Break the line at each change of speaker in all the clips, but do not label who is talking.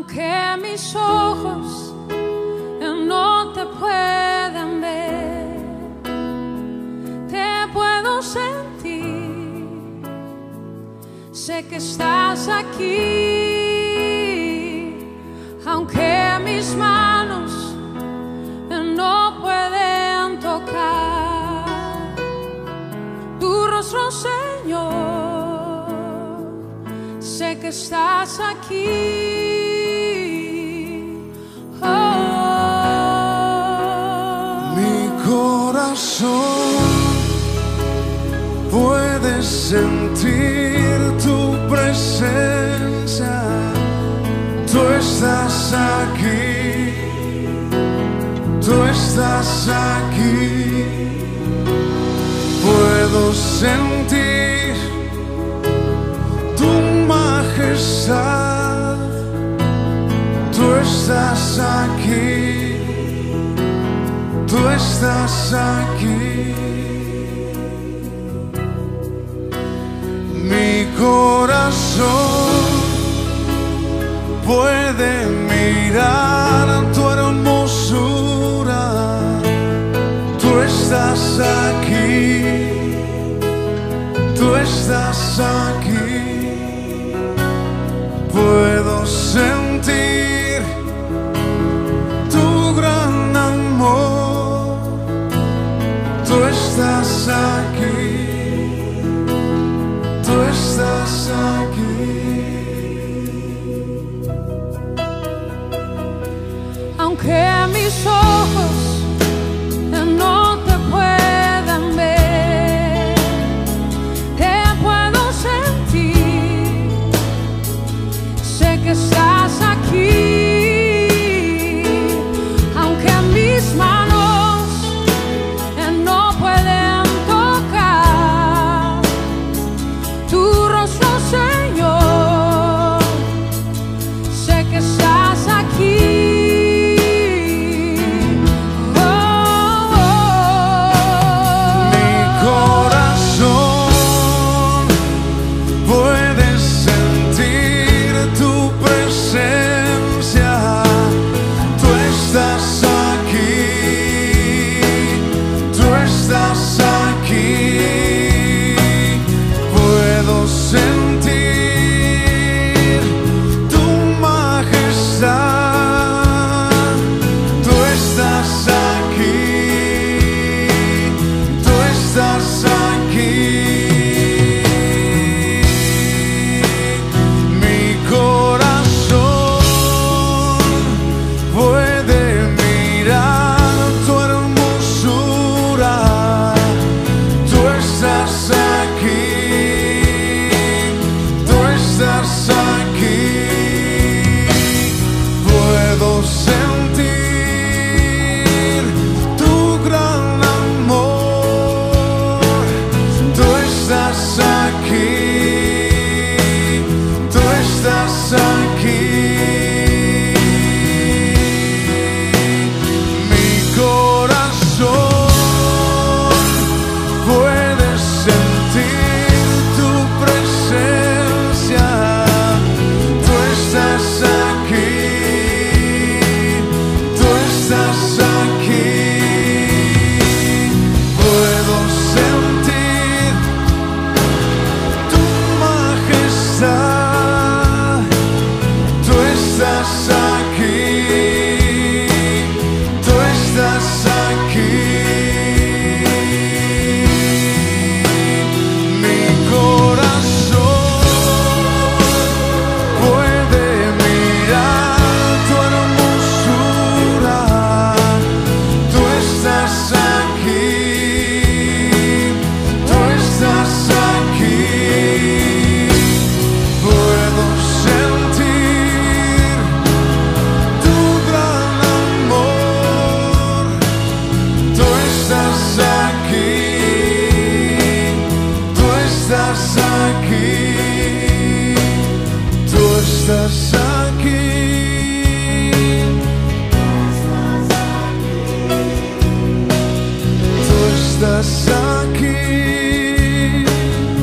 aunque mis ojos no te puedan ver, te puedo sentir, sé que estás aquí, aunque mis manos no pueden tocar tu rostro, Señor, sé que estás aquí.
Puedes sentir tu presencia, tú estás aquí, tú estás aquí. Puedo sentir tu majestad, tú estás aquí, tú estás aquí. Mi corazón puede mirar tu hermosura, tú estás aquí, tú estás aquí. Puedo sentir tu gran amor, tú estás aquí, tú estás aquí.
Aunque mis ojos no te puedan ver, te puedo sentir, sé que estás aquí, aunque mis manos no pueden tocar tu rostro, Señor, sé que estás aquí.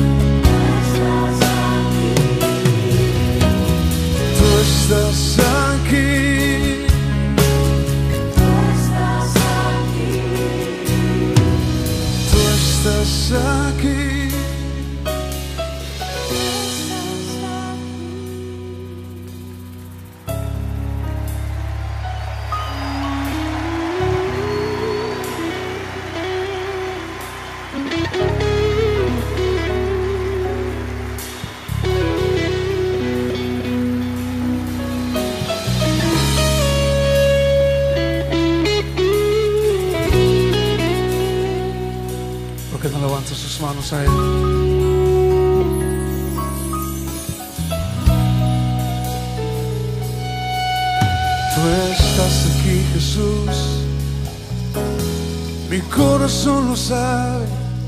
Estás aquí. cantemos a Él. Tú estás aquí, Jesús, mi corazón lo sabe.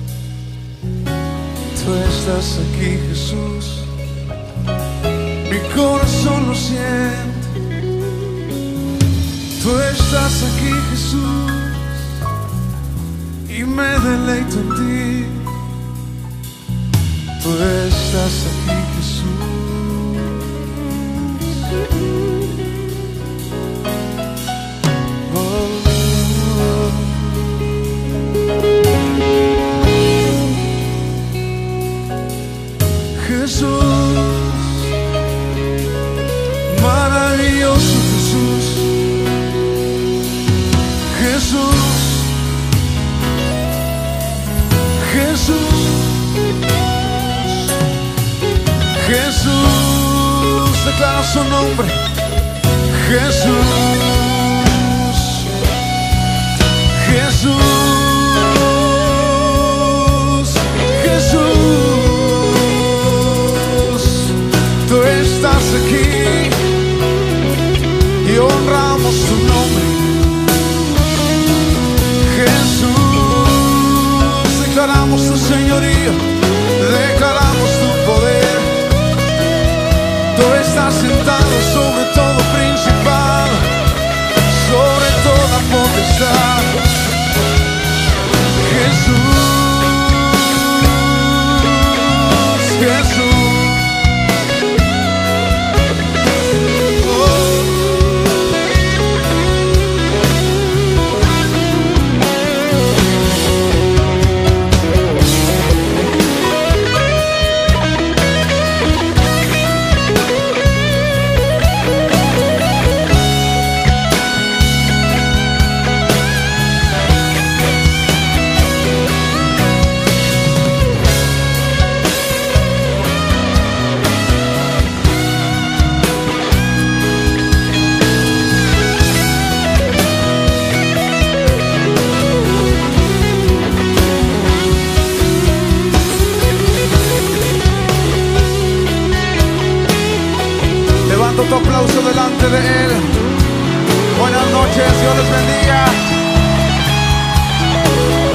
Tú estás aquí, Jesús, mi corazón lo siente. Tú estás aquí, Jesús, y me deleito en ti. Tú estás aquí, Jesús. Jesús, maravilloso Jesús, Jesús, Jesús, Jesús, declara su nombre, Jesús, Jesús, Jesús. Tú estás aquí y honramos tu nombre, Jesús. Declaramos tu señorío, declaramos tu poder. Tú estás sentado sobre todo principado, sobre toda potestad, Jesús, Jesús. Tu aplauso delante de Él. Buenas noches, Dios les bendiga.